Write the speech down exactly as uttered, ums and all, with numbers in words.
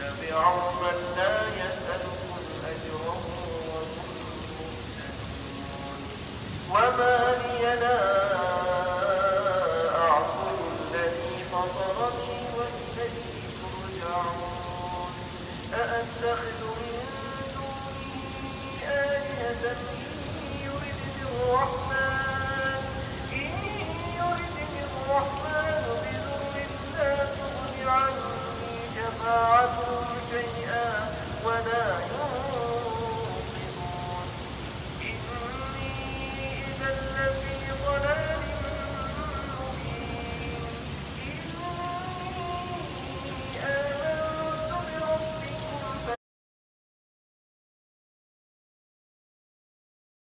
اتبعوا من لا يسألكم أجرا وهم مهتدون. وما لي لا أعبد الذي فطرني وإليه ترجعون. أأتخذ من دونه آلهة إن يردني الرحمن إن يردني الرحمن بضر لا تغن عني شفاعتهم شيئا ولا